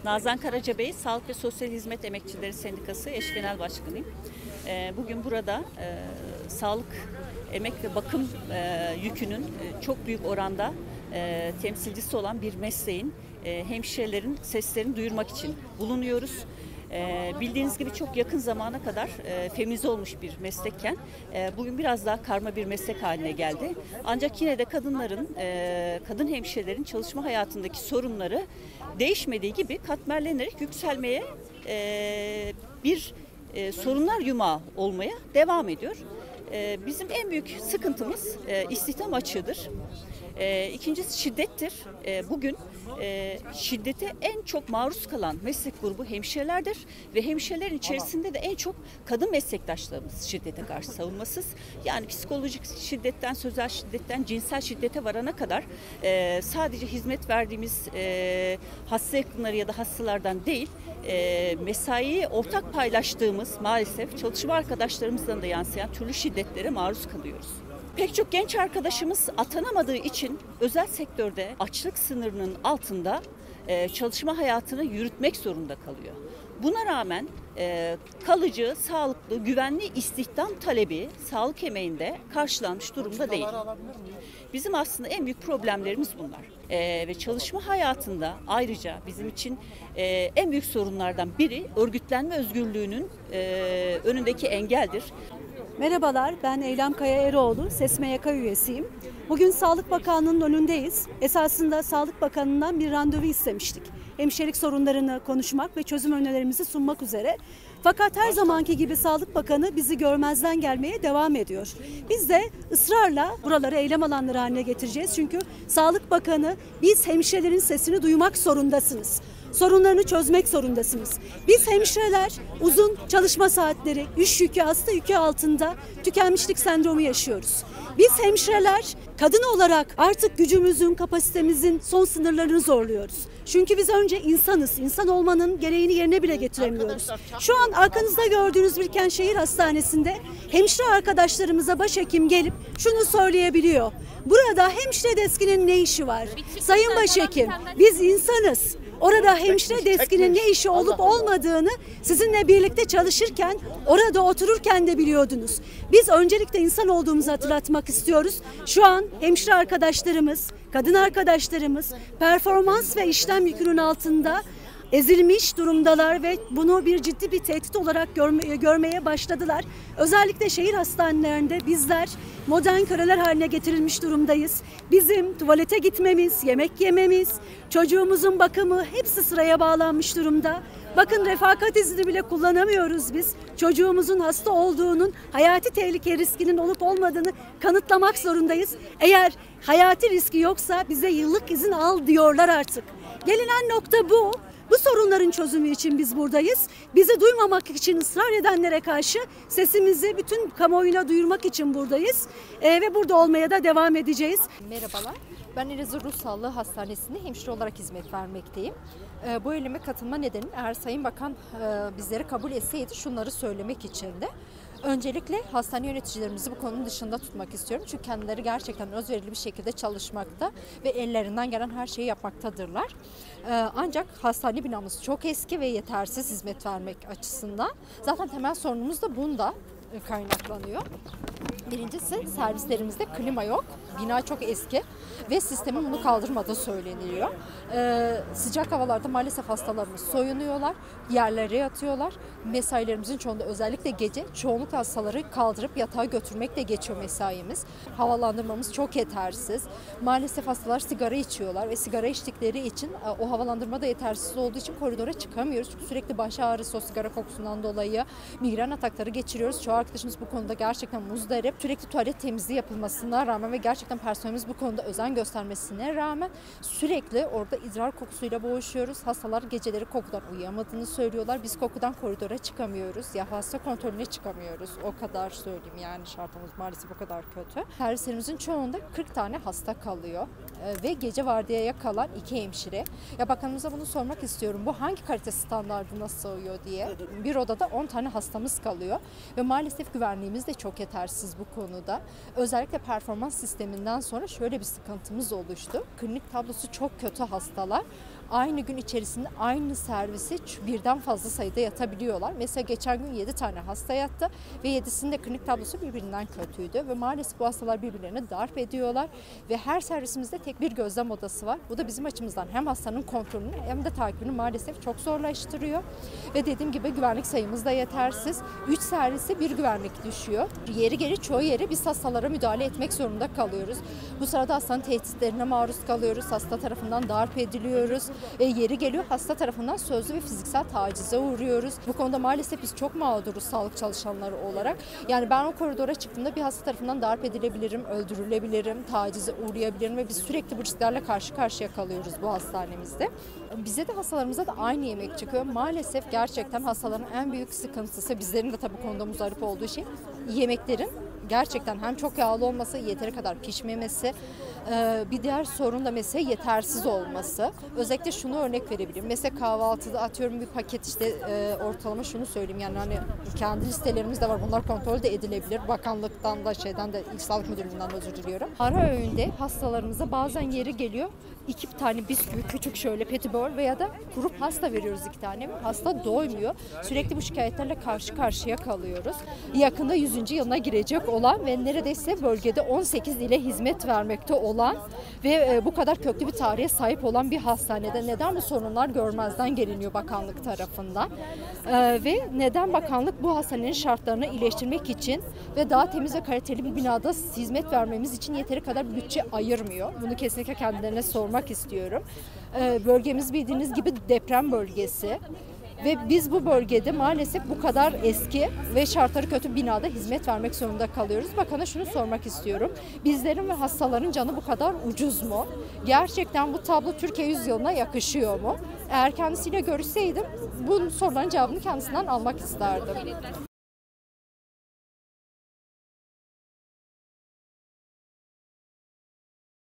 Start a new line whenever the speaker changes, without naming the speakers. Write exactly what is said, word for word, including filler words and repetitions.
Nazan Karacabey, Sağlık ve Sosyal Hizmet Emekçileri Sendikası Eş Genel Başkanıyım. Bugün burada e, sağlık, emek ve bakım e, yükünün e, çok büyük oranda e, temsilcisi olan bir mesleğin, e, hemşirelerin seslerini duyurmak için bulunuyoruz. E, bildiğiniz gibi çok yakın zamana kadar e, feminize olmuş bir meslekken e, bugün biraz daha karma bir meslek haline geldi. Ancak yine de kadınların, e, kadın hemşirelerin çalışma hayatındaki sorunları değişmediği gibi katmerlenerek yükselmeye e, bir e, sorunlar yumağı olmaya devam ediyor. E, bizim en büyük sıkıntımız e, istihdam açığıdır. E, ikincisi şiddettir. E, bugün e, şiddete en çok maruz kalan meslek grubu hemşirelerdir ve hemşirelerin içerisinde de en çok kadın meslektaşlarımız şiddete karşı savunmasız. Yani psikolojik şiddetten, sözel şiddetten, cinsel şiddete varana kadar e, sadece hizmet verdiğimiz e, hasta yakınları ya da hastalardan değil, e, mesaiyi ortak paylaştığımız maalesef çalışma arkadaşlarımızdan da yansıyan türlü şiddetlere maruz kalıyoruz. Pek çok genç arkadaşımız atanamadığı için özel sektörde açlık sınırının altında e, çalışma hayatını yürütmek zorunda kalıyor. Buna rağmen e, kalıcı, sağlıklı, güvenli istihdam talebi sağlık emeğinde karşılanmış durumda değil. Bizim aslında en büyük problemlerimiz bunlar. E, ve çalışma hayatında ayrıca bizim için e, en büyük sorunlardan biri örgütlenme özgürlüğünün e, önündeki engeldir.
Merhabalar, ben Eylem Kaya Eroğlu, SESMYK üyesiyim. Bugün Sağlık Bakanlığı'nın önündeyiz. Esasında Sağlık Bakanlığı'ndan bir randevu istemiştik. Hemşirelik sorunlarını konuşmak ve çözüm önerilerimizi sunmak üzere. Fakat her zamanki gibi Sağlık Bakanı bizi görmezden gelmeye devam ediyor. Biz de ısrarla buraları eylem alanları haline getireceğiz. Çünkü Sağlık Bakanı, biz hemşirelerin sesini duymak zorundasınız. Sorunlarını çözmek zorundasınız. Biz hemşireler uzun çalışma saatleri, iş yükü, hasta yükü altında tükenmişlik sendromu yaşıyoruz. Biz hemşireler kadın olarak artık gücümüzün, kapasitemizin son sınırlarını zorluyoruz. Çünkü biz önce insanız. İnsan olmanın gereğini yerine bile getiremiyoruz. Şu an arkanızda gördüğünüz Bilkentşehir Hastanesi'nde hemşire arkadaşlarımıza başhekim gelip şunu söyleyebiliyor. Burada hemşire deskinin ne işi var? Sayın Başhekim, biz insanız. Orada hemşire deskinin ne işi olup olmadığını sizinle birlikte çalışırken, orada otururken de biliyordunuz. Biz öncelikle insan olduğumuzu hatırlatmak istiyoruz. Şu an hemşire arkadaşlarımız, kadın arkadaşlarımız performans ve işlem yükünün altında ezilmiş durumdalar ve bunu bir ciddi bir tehdit olarak görme, görmeye başladılar. Özellikle şehir hastanelerinde bizler modern köleler haline getirilmiş durumdayız. Bizim tuvalete gitmemiz, yemek yememiz, çocuğumuzun bakımı hepsi sıraya bağlanmış durumda. Bakın refakat izni bile kullanamıyoruz biz. Çocuğumuzun hasta olduğunun, hayati tehlike riskinin olup olmadığını kanıtlamak zorundayız. Eğer hayati riski yoksa bize yıllık izin al diyorlar artık. Gelinen nokta bu. Bu sorunların çözümü için biz buradayız. Bizi duymamak için ısrar edenlere karşı sesimizi bütün kamuoyuna duyurmak için buradayız. Ee, ve burada olmaya da devam edeceğiz.
Merhabalar, ben Elazığ Ruh Sağlığı Hastanesi'nde hemşire olarak hizmet vermekteyim. Ee, bu eyleme katılma nedenim eğer Sayın Bakan e, bizleri kabul etseydi şunları söylemek içindi. Öncelikle hastane yöneticilerimizi bu konunun dışında tutmak istiyorum. Çünkü kendileri gerçekten özverili bir şekilde çalışmakta ve ellerinden gelen her şeyi yapmaktadırlar. Ee, ancak hastane binamız çok eski ve yetersiz hizmet vermek açısından. Zaten temel sorunumuz da bunda kaynaklanıyor. Birincisi servislerimizde klima yok. Bina çok eski ve sistemin bunu kaldırmadığı söyleniyor. Ee, sıcak havalarda maalesef hastalarımız soyunuyorlar, yerlere yatıyorlar. Mesailerimizin çoğunda özellikle gece çoğunlukla hastaları kaldırıp yatağa götürmekle geçiyor mesaimiz. Havalandırmamız çok yetersiz. Maalesef hastalar sigara içiyorlar ve sigara içtikleri için o havalandırma da yetersiz olduğu için koridora çıkamıyoruz. Çünkü sürekli baş ağrısı o sigara kokusundan dolayı migren atakları geçiriyoruz. Çoğu arkadaşımız bu konuda gerçekten muzdarip. Sürekli tuvalet temizliği yapılmasına rağmen ve gerçekten personelimiz bu konuda özen göstermesine rağmen sürekli orada idrar kokusuyla boğuşuyoruz. Hastalar geceleri kokudan uyuyamadığını söylüyorlar. Biz kokudan koridora çıkamıyoruz. Ya hasta kontrolüne çıkamıyoruz. O kadar söyleyeyim yani şartımız maalesef o kadar kötü. Servislerimizin çoğunda kırk tane hasta kalıyor. Ee, ve gece vardiyaya kalan iki hemşire. Ya bakanımıza bunu sormak istiyorum. Bu hangi kalite standardına sığıyor diye. Bir odada on tane hastamız kalıyor. Ve maalesef güvenliğimiz de çok yetersiz bu konuda. Özellikle performans sisteminden sonra şöyle bir sıkıntımız oluştu. Klinik tablosu çok kötü hastalar. aynı gün içerisinde aynı servisi birden fazla sayıda yatabiliyorlar. Mesela geçen gün yedi tane hasta yattı ve yedisinin de klinik tablosu birbirinden kötüydü ve maalesef bu hastalar birbirlerini darp ediyorlar ve her servisimizde tek bir gözlem odası var. Bu da bizim açımızdan hem hastanın kontrolünü hem de takibini maalesef çok zorlaştırıyor ve dediğim gibi güvenlik sayımız da yetersiz. üç servise bir güvenlik düşüyor. Yeri geri çoğu yere biz hastalara müdahale etmek zorunda kalıyoruz. Bu sırada hastanın tehditlerine maruz kalıyoruz. Hasta tarafından darp ediliyoruz. E, yeri geliyor hasta tarafından sözlü ve fiziksel tacize uğruyoruz. Bu konuda maalesef biz çok mağduruz sağlık çalışanları olarak. Yani ben o koridora çıktığımda bir hasta tarafından darp edilebilirim, öldürülebilirim, tacize uğrayabilirim ve biz sürekli bu risklerle karşı karşıya kalıyoruz bu hastanemizde. Bize de hastalarımıza da aynı yemek çıkıyor. Maalesef gerçekten hastaların en büyük sıkıntısı, bizlerin de tabii konuda muzdarip olduğu şey yemeklerin gerçekten hem çok yağlı olması, yeteri kadar pişmemesi, bir diğer sorun da mesela yetersiz olması. Özellikle şunu örnek verebilirim. Mesela kahvaltıda atıyorum bir paket işte ortalama şunu söyleyeyim yani hani kendi listelerimiz de var. Bunlar kontrol de edilebilir. Bakanlıktan da şeyden de İl Sağlık Müdürlüğü'nden özür diliyorum. Ara öğünde hastalarımıza bazen yeri geliyor iki tane bisküvi küçük şöyle petibör veya da kuru pasta veriyoruz iki tane. Hasta doymuyor. Sürekli bu şikayetlerle karşı karşıya kalıyoruz. Yakında yüzüncü yılına girecek olan ve neredeyse bölgede on sekiz ile hizmet vermekte olan ve bu kadar köklü bir tarihe sahip olan bir hastanede neden bu sorunlar görmezden geliniyor bakanlık tarafından? Ee, ve neden bakanlık bu hastanenin şartlarını iyileştirmek için ve daha temiz ve kaliteli bir binada hizmet vermemiz için yeteri kadar bütçe ayırmıyor? Bunu kesinlikle kendilerine sormak istiyorum. Ee, bölgemiz bildiğiniz gibi deprem bölgesi. Ve biz bu bölgede maalesef bu kadar eski ve şartları kötü binada hizmet vermek zorunda kalıyoruz. Bakana şunu sormak istiyorum. Bizlerin ve hastaların canı bu kadar ucuz mu? Gerçekten bu tablo Türkiye yüzyılına yakışıyor mu? Eğer kendisiyle görüşseydim bu soruların cevabını kendisinden almak isterdim.